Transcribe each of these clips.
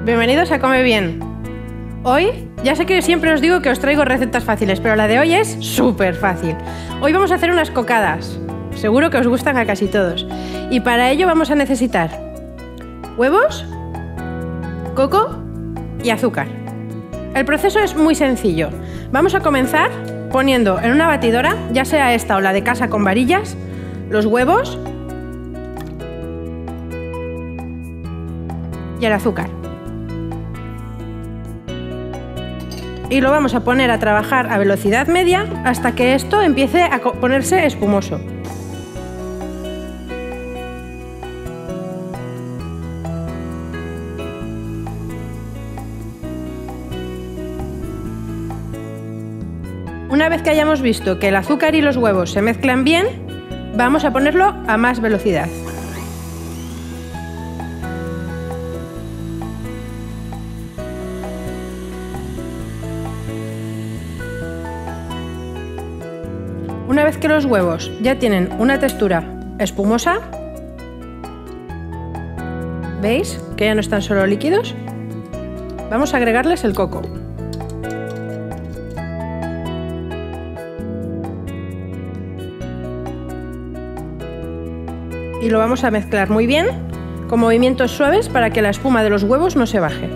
Bienvenidos a Come Bien. Hoy, ya sé que siempre os digo que os traigo recetas fáciles, pero la de hoy es súper fácil. Hoy vamos a hacer unas cocadas. Seguro que os gustan a casi todos. Y para ello vamos a necesitar huevos, coco y azúcar. El proceso es muy sencillo. Vamos a comenzar poniendo en una batidora, ya sea esta o la de casa con varillas, los huevos y el azúcar. Y lo vamos a poner a trabajar a velocidad media hasta que esto empiece a ponerse espumoso. Una vez que hayamos visto que el azúcar y los huevos se mezclan bien, vamos a ponerlo a más velocidad. Una vez que los huevos ya tienen una textura espumosa, ¿veis que ya no están solo líquidos? Vamos a agregarles el coco. Y lo vamos a mezclar muy bien, con movimientos suaves para que la espuma de los huevos no se baje.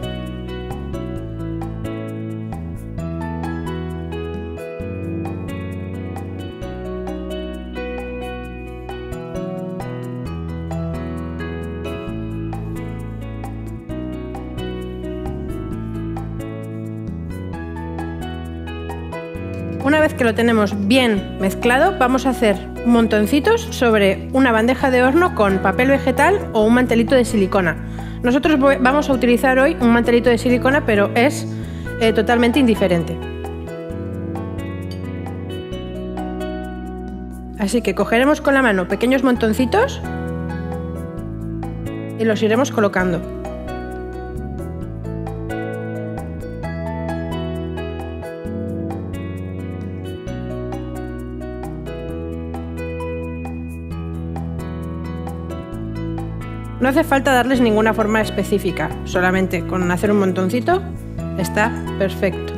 Una vez que lo tenemos bien mezclado, vamos a hacer montoncitos sobre una bandeja de horno con papel vegetal o un mantelito de silicona. Nosotros vamos a utilizar hoy un mantelito de silicona, pero es totalmente indiferente. Así que cogeremos con la mano pequeños montoncitos y los iremos colocando. No hace falta darles ninguna forma específica, solamente con hacer un montoncito está perfecto.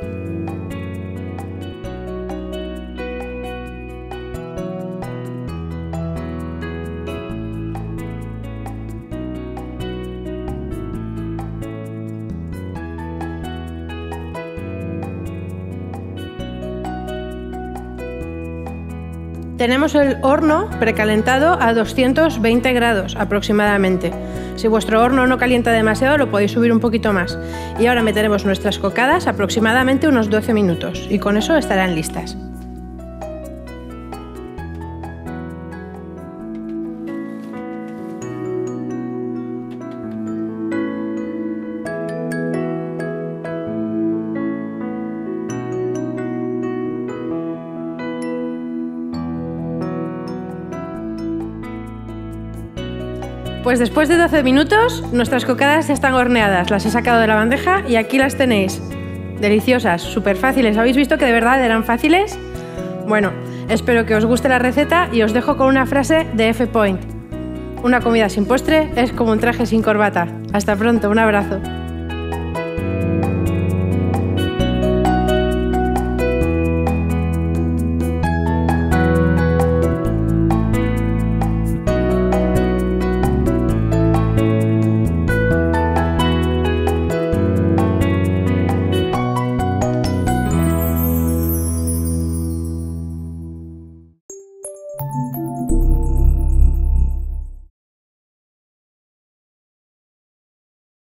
Tenemos el horno precalentado a 220 grados aproximadamente. Si vuestro horno no calienta demasiado, lo podéis subir un poquito más. Y ahora meteremos nuestras cocadas aproximadamente unos 12 minutos y con eso estarán listas. Pues después de 12 minutos, nuestras cocadas ya están horneadas. Las he sacado de la bandeja y aquí las tenéis. Deliciosas, súper fáciles. ¿Habéis visto que de verdad eran fáciles? Bueno, espero que os guste la receta y os dejo con una frase de F. Point. Una comida sin postre es como un traje sin corbata. Hasta pronto, un abrazo.